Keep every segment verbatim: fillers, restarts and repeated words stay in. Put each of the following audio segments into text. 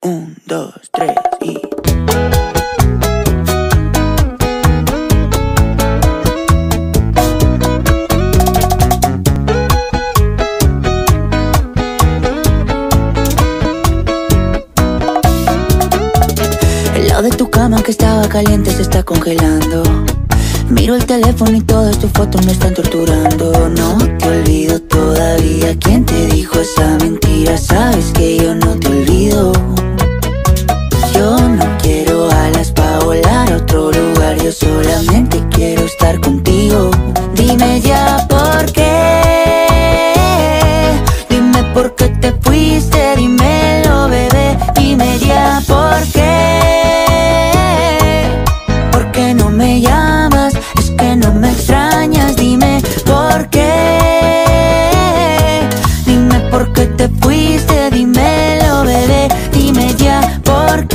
Un, dos, tres y... El lado de tu cama que estaba caliente se está congelando. Miro el teléfono y todas tus fotos me están torturando. No te olvido todavía. ¿Quién te dijo esa mentira? Sabes que yo no te olvido. Yo no quiero alas pa' volar a otro lugar. Yo solamente quiero estar contigo. Dime ya por qué. Dime por qué te fuiste. Dímelo, bebé. Dime ya por qué. ¿Por qué no me llamas? Es que no me extrañas. Dime por qué. Dime por qué te fuiste. Dímelo, bebé. Dime ya por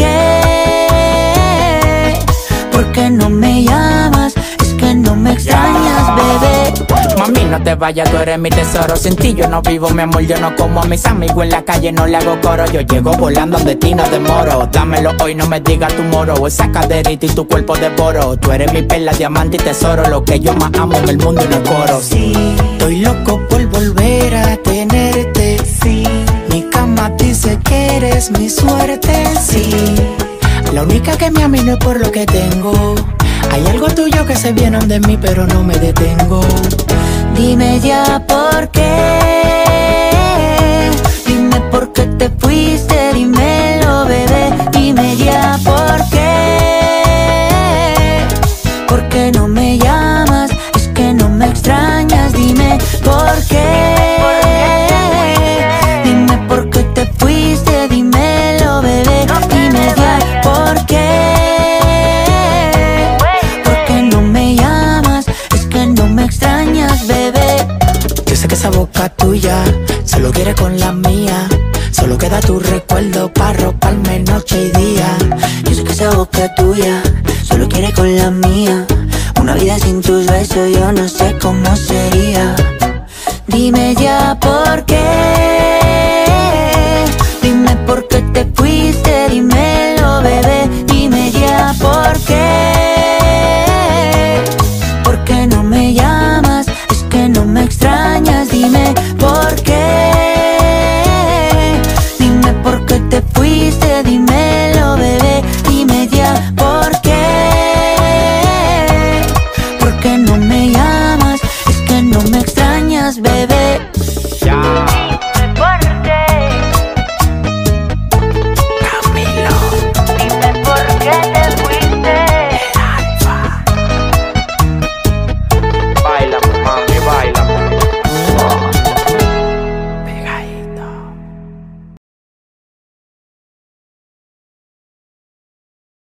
qué. ¿Por qué no me llamas? Es que no me extrañas, bebé. Mami, no te vayas, tú eres mi tesoro. Sin ti yo no vivo, mi amor, yo no como a mis amigos en la calle, no le hago coro. Yo llego volando donde ti no demoro. Dámelo hoy, no me digas tu moro. Esa caderita y tu cuerpo devoro. Tú eres mi perla, diamante y tesoro. Lo que yo más amo en el mundo y no el coro. Sí, estoy loco por volver a tenerte. Sí, mi cama dice que eres mi suerte. Sí, la única que me ama y no es por lo que tengo. Hay algo tuyo que se viene de mí, pero no me detengo. Dime ya por qué. Dime por qué te fuiste. Dímelo, bebé. Dime ya por qué. ¿Por qué no me llamas? Es que no me extrañas. Dime por qué. Dime por qué te fuiste. Dímelo, bebé. Dime ya por qué. Esa boca tuya solo quiere con la mía. Solo queda tu recuerdo para roparme noche y día. Yo sé que esa boca tuya solo quiere con la mía. Una vida sin tus besos yo no sé cómo sería. Dime ya por qué.